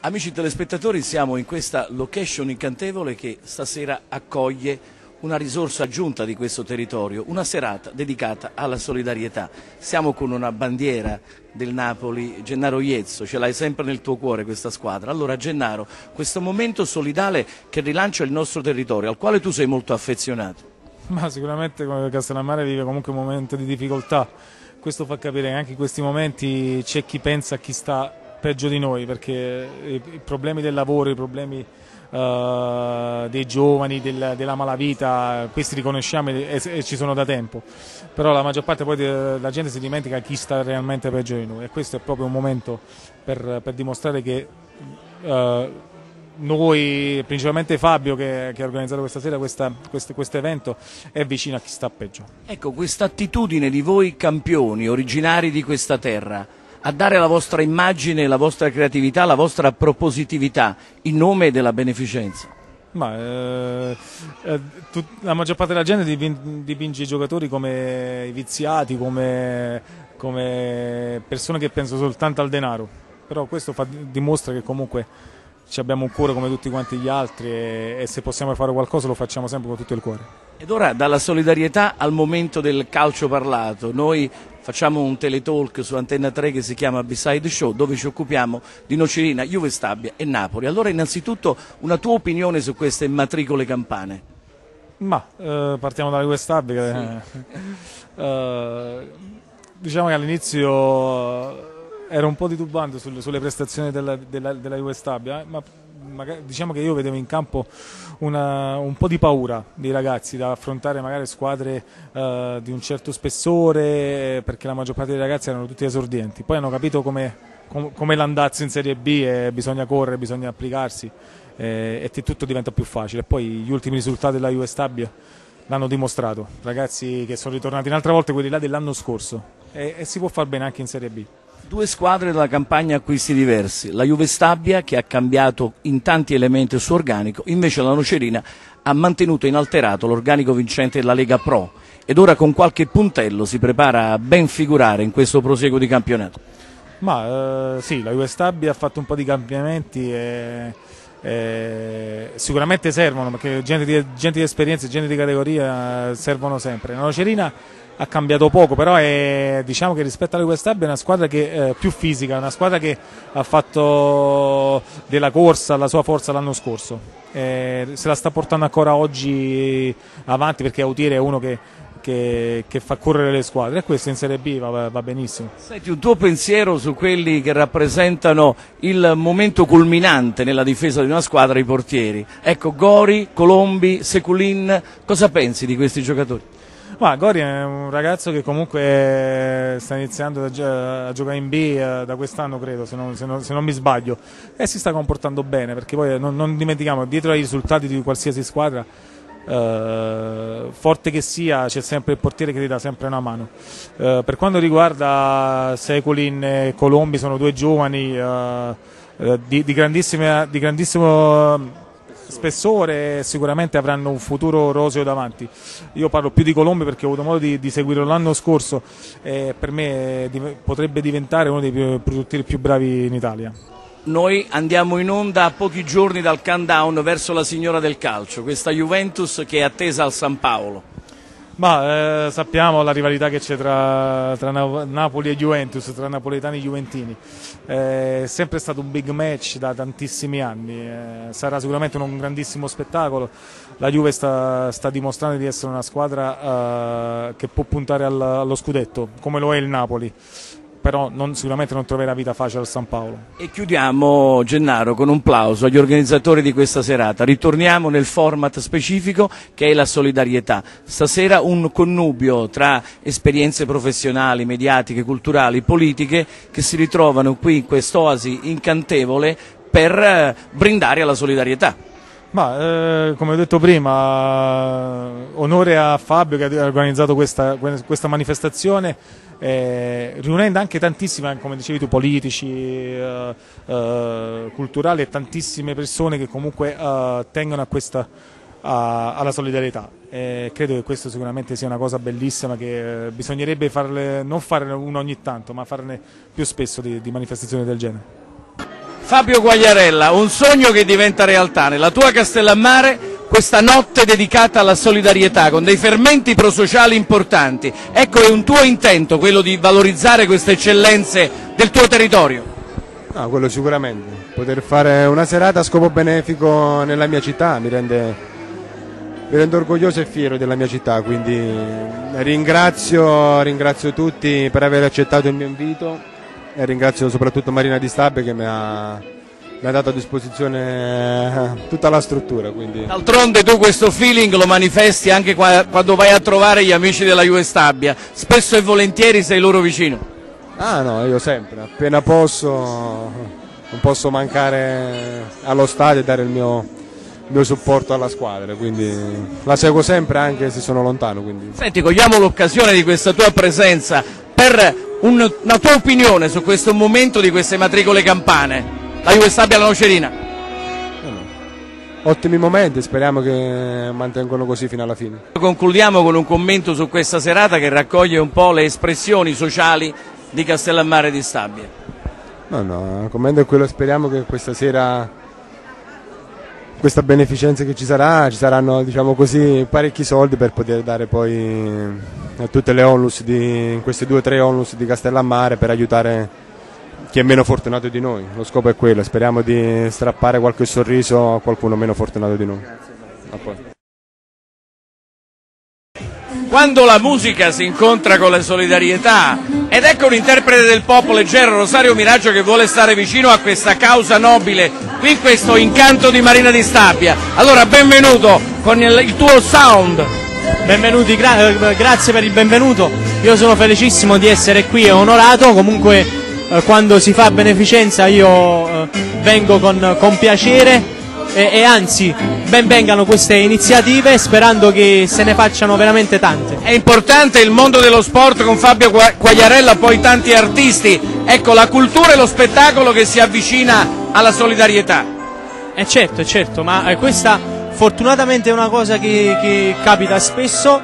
Amici telespettatori, siamo in questa location incantevole che stasera accoglie una risorsa aggiunta di questo territorio, una serata dedicata alla solidarietà. Siamo con una bandiera del Napoli, Gennaro Iezzo, ce l'hai sempre nel tuo cuore questa squadra. Allora Gennaro, questo momento solidale che rilancia il nostro territorio, al quale tu sei molto affezionato. Ma sicuramente Castellammare vive comunque un momento di difficoltà, questo fa capire che anche in questi momenti c'è chi pensa a chi sta peggio di noi, perché i problemi del lavoro, i problemi dei giovani, della malavita, questi riconosciamo e ci sono da tempo, però la maggior parte poi la gente si dimentica chi sta realmente peggio di noi, e questo è proprio un momento per dimostrare che noi, principalmente Fabio che ha organizzato questa sera questo evento, è vicino a chi sta peggio. Ecco, questa attitudine di voi campioni, originari di questa terra, a dare la vostra immagine, la vostra creatività, la vostra propositività in nome della beneficenza. Ma la maggior parte della gente dipinge i giocatori come i viziati, come persone che pensano soltanto al denaro, però questo dimostra che comunque abbiamo un cuore come tutti quanti gli altri e se possiamo fare qualcosa lo facciamo sempre con tutto il cuore. Ed ora dalla solidarietà al momento del calcio parlato, noi facciamo un teletalk su Antenna 3 che si chiama Beside Show, dove ci occupiamo di Nocerina, Juve Stabia e Napoli. Allora innanzitutto una tua opinione su queste matricole campane? Ma partiamo dalla Juve Stabia, sì. Diciamo che all'inizio era un po' titubante sulle prestazioni della Juve Stabia, ma diciamo che io vedevo in campo un po' di paura dei ragazzi da affrontare magari squadre di un certo spessore, perché la maggior parte dei ragazzi erano tutti esordienti, poi hanno capito come l'andazzo in Serie B e bisogna correre, bisogna applicarsi e tutto diventa più facile. Poi gli ultimi risultati della Juve Stabia l'hanno dimostrato, ragazzi che sono ritornati un'altra volta quelli là dell'anno scorso e si può far bene anche in Serie B. Due squadre della campagna acquisti diversi, la Juve Stabia che ha cambiato in tanti elementi il suo organico, invece la Nocerina ha mantenuto inalterato l'organico vincente della Lega Pro ed ora con qualche puntello si prepara a ben figurare in questo proseguo di campionato. Ma sì, la Juve Stabia ha fatto un po' di cambiamenti e sicuramente servono, perché gente di esperienza, gente di categoria servono sempre. La Nocerina ha cambiato poco, però diciamo che rispetto alla Juve Stabia è una squadra che è più fisica, una squadra che ha fatto della corsa la sua forza l'anno scorso, se la sta portando ancora oggi avanti, perché Autiere è uno che fa correre le squadre e questo in Serie B va benissimo. Senti, un tuo pensiero su quelli che rappresentano il momento culminante nella difesa di una squadra, i portieri. Ecco, Gori, Colombi, Seculin, cosa pensi di questi giocatori? Ma Gori è un ragazzo che comunque sta iniziando a giocare in B da quest'anno, credo, se non mi sbaglio, e si sta comportando bene, perché poi non dimentichiamo, dietro ai risultati di qualsiasi squadra, forte che sia, c'è sempre il portiere che ti dà sempre una mano. Per quanto riguarda Seculin e Colombi, sono due giovani di grandissimo spessore, sicuramente avranno un futuro roseo davanti. Io parlo più di Colombi perché ho avuto modo di seguirlo l'anno scorso e per me potrebbe diventare uno dei produttori più bravi in Italia. Noi andiamo in onda a pochi giorni dal countdown verso la signora del calcio, questa Juventus che è attesa al San Paolo. Ma sappiamo la rivalità che c'è tra Napoli e Juventus, tra napoletani e juventini. È sempre stato un big match da tantissimi anni, sarà sicuramente un grandissimo spettacolo. La Juve sta dimostrando di essere una squadra che può puntare allo scudetto, come lo è il Napoli. Però sicuramente non troverà vita facile al San Paolo. E chiudiamo, Gennaro, con un plauso agli organizzatori di questa serata. Ritorniamo nel format specifico che è la solidarietà. Stasera un connubio tra esperienze professionali, mediatiche, culturali, politiche che si ritrovano qui in quest'oasi incantevole per brindare alla solidarietà. Ma come ho detto prima, onore a Fabio che ha organizzato questa manifestazione, riunendo anche tantissime, come dicevi tu, politici, culturali e tantissime persone che comunque tengono alla solidarietà. Credo che questo sicuramente sia una cosa bellissima che bisognerebbe non farne una ogni tanto, ma farne più spesso di manifestazioni del genere. Fabio Quagliarella, un sogno che diventa realtà nella tua Castellammare, questa notte dedicata alla solidarietà con dei fermenti prosociali importanti. Ecco, è un tuo intento quello di valorizzare queste eccellenze del tuo territorio? No, quello sicuramente. Poter fare una serata a scopo benefico nella mia città mi rende orgoglioso e fiero della mia città, quindi ringrazio tutti per aver accettato il mio invito e ringrazio soprattutto Marina Di Stabia che mi ha dato a disposizione tutta la struttura. D'altronde tu questo feeling lo manifesti anche quando vai a trovare gli amici della Juve Stabia, spesso e volentieri sei loro vicino. Ah no, io sempre, appena posso, non posso mancare allo stadio e dare il mio supporto alla squadra, quindi la seguo sempre anche se sono lontano. Senti, cogliamo l'occasione di questa tua presenza per una tua opinione su questo momento di queste matricole campane, la Juve Stabia alla Nocerina. Ottimi momenti, speriamo che mantengano così fino alla fine. Concludiamo con un commento su questa serata che raccoglie un po' le espressioni sociali di Castellammare di Stabia. No, il commento è quello, speriamo che questa sera, questa beneficenza che ci saranno, diciamo così, parecchi soldi per poter dare poi a tutte le onlus in queste 2 o 3 onlus di Castellammare per aiutare chi è meno fortunato di noi. Lo scopo è quello, speriamo di strappare qualche sorriso a qualcuno meno fortunato di noi. A poi. Quando la musica si incontra con la solidarietà, ed ecco un interprete del pop leggero, Rosario Miraggio, che vuole stare vicino a questa causa nobile, qui in questo incanto di Marina Di Stabia. Allora, benvenuto con il tuo sound. Benvenuti, grazie per il benvenuto, io sono felicissimo di essere qui e onorato. Comunque quando si fa beneficenza io vengo con piacere e anzi ben vengano queste iniziative, sperando che se ne facciano veramente tante. È importante il mondo dello sport con Fabio Quagliarella, poi tanti artisti, ecco la cultura e lo spettacolo che si avvicina alla solidarietà. Certo, ma questa fortunatamente è una cosa che capita spesso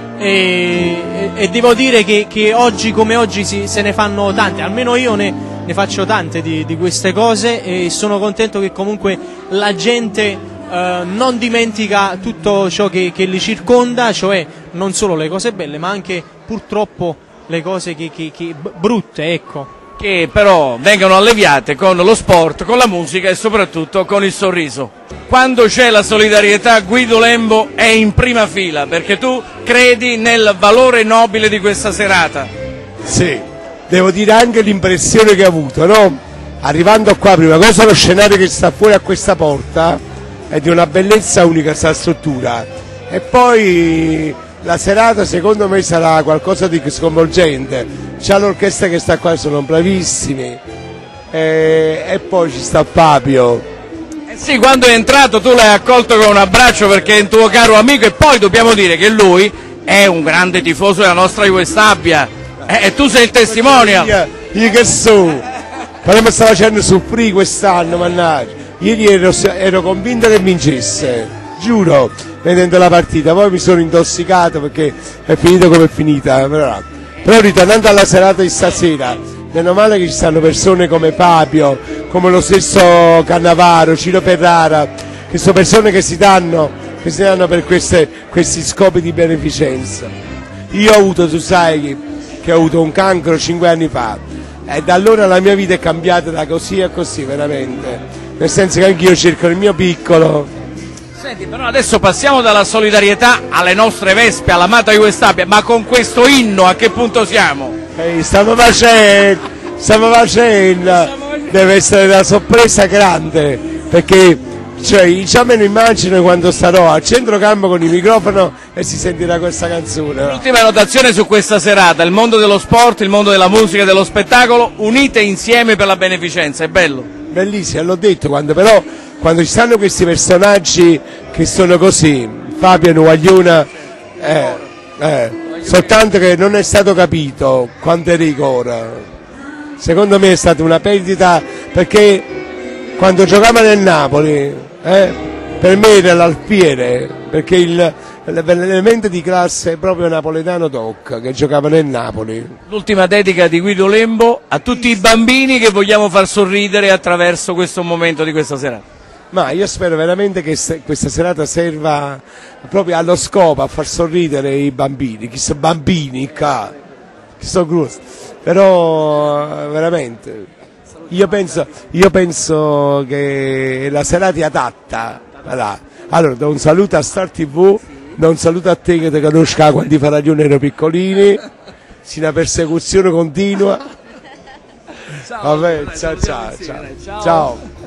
e devo dire che oggi come oggi se ne fanno tante, almeno io ne faccio tante di queste cose e sono contento che comunque la gente non dimentica tutto ciò che li circonda, cioè non solo le cose belle ma anche purtroppo le cose brutte, ecco. Che però vengono alleviate con lo sport, con la musica e soprattutto con il sorriso. Quando c'è la solidarietà, Guido Lembo è in prima fila, perché tu credi nel valore nobile di questa serata. Sì, devo dire anche l'impressione che ho avuto, no? Arrivando qua, prima cosa lo scenario che sta fuori a questa porta è di una bellezza unica, questa struttura, e poi la serata secondo me sarà qualcosa di sconvolgente. C'è l'orchestra che sta qua, sono bravissimi, e poi ci sta Fabio. Sì, quando è entrato tu l'hai accolto con un abbraccio perché è un tuo caro amico, e poi dobbiamo dire che lui è un grande tifoso della nostra Juve Stabia, e tu sei il testimonial. Io che so, però mi sta facendo soffrire quest'anno, mannaggia. Ieri ero convinto che vincesse, giuro, vedendo la partita, poi mi sono intossicato perché è finita come è finita. Però ritornando alla serata di stasera, meno male che ci stanno persone come Fabio, come lo stesso Cannavaro, Ciro Ferrara, che sono persone che si danno per questi scopi di beneficenza. Io ho avuto, tu sai che ho avuto un cancro 5 anni fa, e da allora la mia vita è cambiata da così a così, veramente, nel senso che anch'io cerco il mio piccolo. Senti, però adesso passiamo dalla solidarietà alle nostre vespe, all'amata Juve Stabia, ma con questo inno a che punto siamo? Stiamo facendo, deve essere una sorpresa grande, perché già me lo immagino quando starò al centrocampo con il microfono e si sentirà questa canzone. L'ultima notazione su questa serata: il mondo dello sport, il mondo della musica e dello spettacolo unite insieme per la beneficenza, è bello? Bellissimo, l'ho detto, quando ci stanno questi personaggi che sono così, Fabio e Nuagliona, soltanto che non è stato capito quanto è rigore. Secondo me è stata una perdita, perché quando giocava nel Napoli, per me era l'alfiere, perché l'elemento di classe è proprio napoletano doc, che giocava nel Napoli. L'ultima dedica di Guido Lembo a tutti i bambini che vogliamo far sorridere attraverso questo momento di questa serata. Ma io spero veramente che questa serata serva proprio allo scopo, a far sorridere i bambini, chi sono bambini qua, chi sono grossi, però veramente io penso che la serata è adatta. Allora do un saluto a Star TV, do un saluto a te che ti conosco quando i faraglioni erano piccolini, sì, una persecuzione continua. Vabbè, ciao.